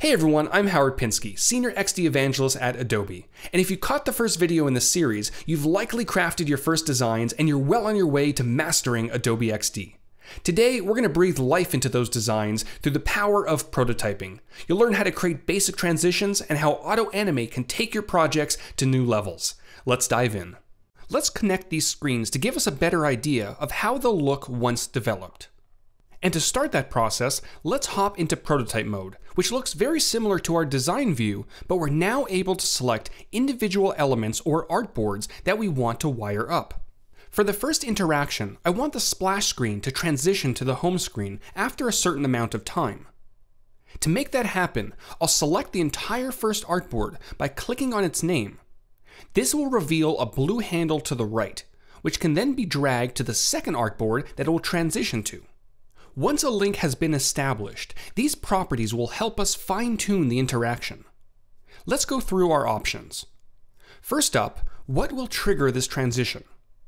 Hey everyone, I'm Howard Pinsky, Senior XD Evangelist at Adobe. And if you caught the first video in this series, you've likely crafted your first designs and you're well on your way to mastering Adobe XD. Today, we're going to breathe life into those designs through the power of prototyping. You'll learn how to create basic transitions and how AutoAnimate can take your projects to new levels. Let's dive in. Let's connect these screens to give us a better idea of how they'll look once developed. And to start that process, let's hop into prototype mode, which looks very similar to our design view, but we're now able to select individual elements or artboards that we want to wire up. For the first interaction, I want the splash screen to transition to the home screen after a certain amount of time. To make that happen, I'll select the entire first artboard by clicking on its name. This will reveal a blue handle to the right, which can then be dragged to the second artboard that it will transition to. Once a link has been established, these properties will help us fine-tune the interaction. Let's go through our options. First up, what will trigger this transition?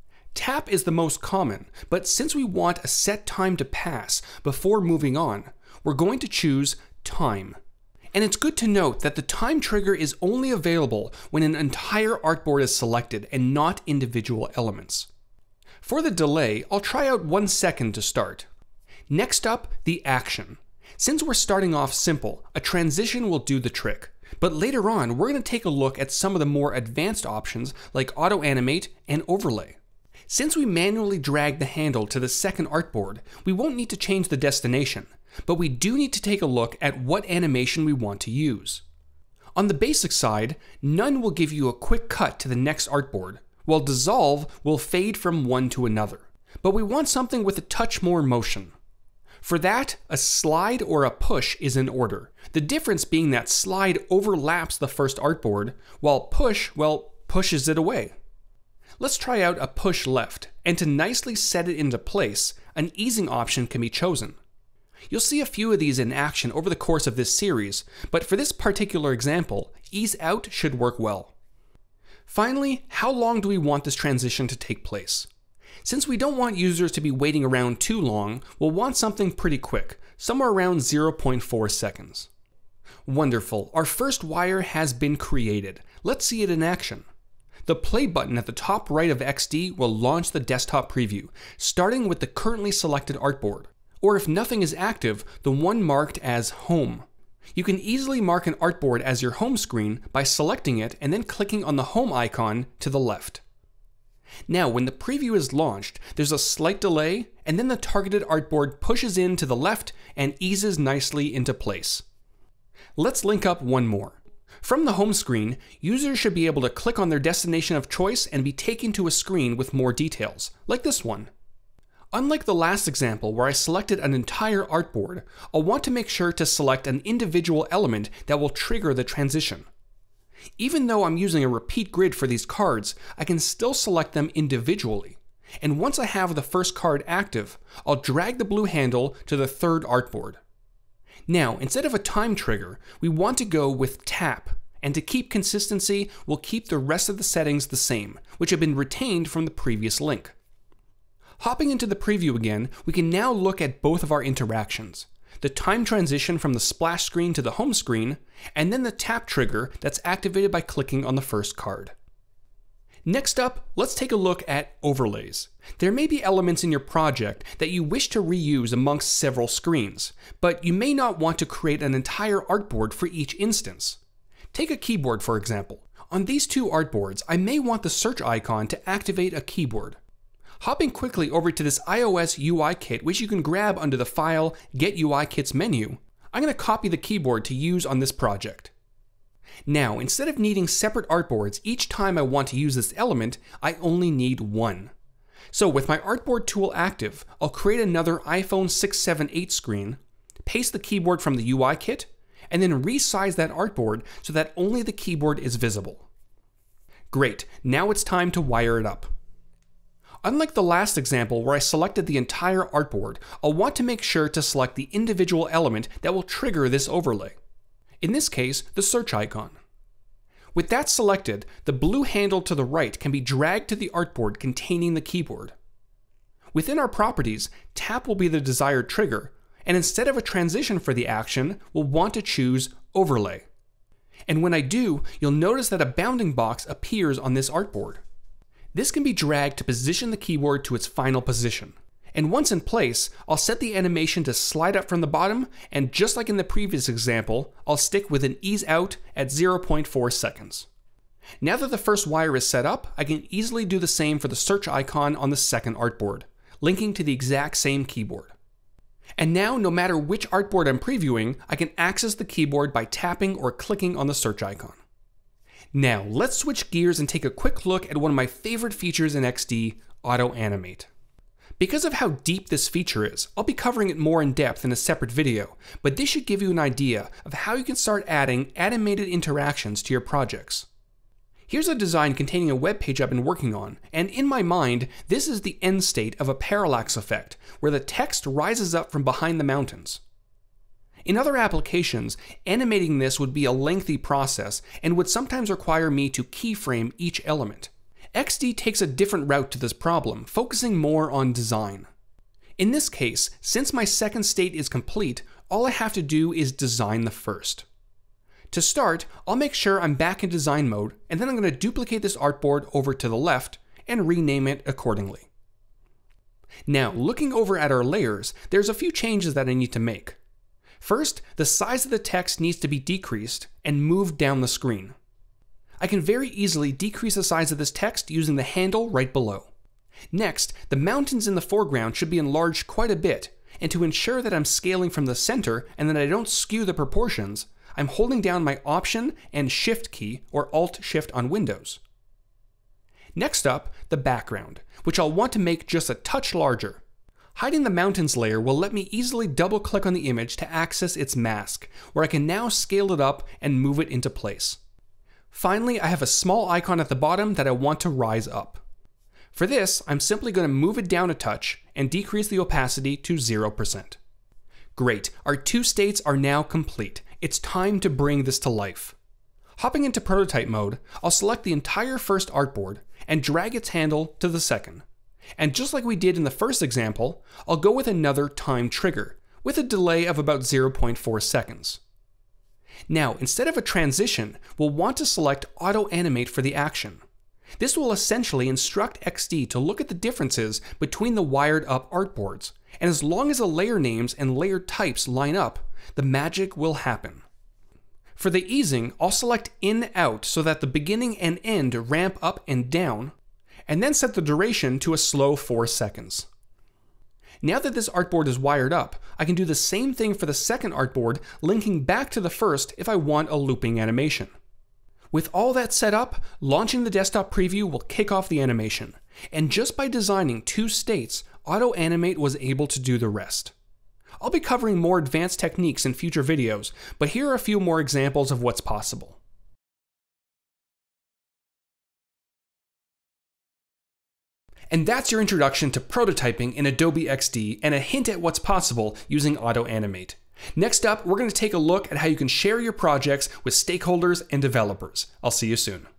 Tap is the most common, but since we want a set time to pass before moving on, we're going to choose time. And it's good to note that the time trigger is only available when an entire artboard is selected and not individual elements. For the delay, I'll try out 1 second to start. Next up, the action. Since we're starting off simple, a transition will do the trick. But later on, we're going to take a look at some of the more advanced options like AutoAnimate and Overlay. Since we manually drag the handle to the second artboard, we won't need to change the destination, but we do need to take a look at what animation we want to use. On the basic side, None will give you a quick cut to the next artboard, while Dissolve will fade from one to another. But we want something with a touch more motion. For that, a slide or a push is in order, the difference being that slide overlaps the first artboard, while push, well, pushes it away. Let's try out a push left, and to nicely set it into place, an easing option can be chosen. You'll see a few of these in action over the course of this series, but for this particular example, ease out should work well. Finally, how long do we want this transition to take place? Since we don't want users to be waiting around too long, we'll want something pretty quick, somewhere around 0.4 seconds. Wonderful, our first wire has been created. Let's see it in action. The play button at the top right of XD will launch the desktop preview, starting with the currently selected artboard, or if nothing is active, the one marked as Home. You can easily mark an artboard as your home screen by selecting it and then clicking on the home icon to the left. Now, when the preview is launched, there's a slight delay, and then the targeted artboard pushes in to the left and eases nicely into place. Let's link up one more. From the home screen, users should be able to click on their destination of choice and be taken to a screen with more details, like this one. Unlike the last example where I selected an entire artboard, I'll want to make sure to select an individual element that will trigger the transition. Even though I'm using a repeat grid for these cards, I can still select them individually. And once I have the first card active, I'll drag the blue handle to the third artboard. Now, instead of a time trigger, we want to go with tap. And to keep consistency, we'll keep the rest of the settings the same, which have been retained from the previous link. Hopping into the preview again, we can now look at both of our interactions. The time transition from the splash screen to the home screen, and then the tap trigger that's activated by clicking on the first card. Next up, let's take a look at overlays. There may be elements in your project that you wish to reuse amongst several screens, but you may not want to create an entire artboard for each instance. Take a keyboard, for example. On these two artboards, I may want the search icon to activate a keyboard. Hopping quickly over to this iOS UI kit, which you can grab under the File, Get UI Kits menu, I'm going to copy the keyboard to use on this project. Now, instead of needing separate artboards each time I want to use this element, I only need one. So with my artboard tool active, I'll create another iPhone 6, 7, 8 screen, paste the keyboard from the UI kit, and then resize that artboard so that only the keyboard is visible. Great, now it's time to wire it up. Unlike the last example where I selected the entire artboard, I'll want to make sure to select the individual element that will trigger this overlay. In this case, the search icon. With that selected, the blue handle to the right can be dragged to the artboard containing the keyboard. Within our properties, tap will be the desired trigger, and instead of a transition for the action, we'll want to choose Overlay. And when I do, you'll notice that a bounding box appears on this artboard. This can be dragged to position the keyboard to its final position. And once in place, I'll set the animation to slide up from the bottom, and just like in the previous example, I'll stick with an ease out at 0.4 seconds. Now that the first wire is set up, I can easily do the same for the search icon on the second artboard, linking to the exact same keyboard. And now, no matter which artboard I'm previewing, I can access the keyboard by tapping or clicking on the search icon. Now, let's switch gears and take a quick look at one of my favorite features in XD, Auto Animate. Because of how deep this feature is, I'll be covering it more in depth in a separate video, but this should give you an idea of how you can start adding animated interactions to your projects. Here's a design containing a web page I've been working on, and in my mind, this is the end state of a parallax effect, where the text rises up from behind the mountains. In other applications, animating this would be a lengthy process and would sometimes require me to keyframe each element. XD takes a different route to this problem, focusing more on design. In this case, since my second state is complete, all I have to do is design the first. To start, I'll make sure I'm back in design mode, and then I'm going to duplicate this artboard over to the left and rename it accordingly. Now, looking over at our layers, there's a few changes that I need to make. First, the size of the text needs to be decreased and moved down the screen. I can very easily decrease the size of this text using the handle right below. Next, the mountains in the foreground should be enlarged quite a bit, and to ensure that I'm scaling from the center and that I don't skew the proportions, I'm holding down my Option and Shift key, or Alt-Shift on Windows. Next up, the background, which I'll want to make just a touch larger. Hiding the mountains layer will let me easily double-click on the image to access its mask, where I can now scale it up and move it into place. Finally, I have a small icon at the bottom that I want to rise up. For this, I'm simply going to move it down a touch and decrease the opacity to 0%. Great, our two states are now complete. It's time to bring this to life. Hopping into prototype mode, I'll select the entire first artboard and drag its handle to the second. And just like we did in the first example, I'll go with another time trigger, with a delay of about 0.4 seconds. Now, instead of a transition, we'll want to select Auto Animate for the action. This will essentially instruct XD to look at the differences between the wired up artboards, and as long as the layer names and layer types line up, the magic will happen. For the easing, I'll select In Out so that the beginning and end ramp up and down, and then set the duration to a slow 4 seconds. Now that this artboard is wired up, I can do the same thing for the second artboard, linking back to the first if I want a looping animation. With all that set up, launching the desktop preview will kick off the animation, and just by designing two states, Auto Animate was able to do the rest. I'll be covering more advanced techniques in future videos, but here are a few more examples of what's possible. And that's your introduction to prototyping in Adobe XD and a hint at what's possible using Auto Animate. Next up, we're going to take a look at how you can share your projects with stakeholders and developers. I'll see you soon.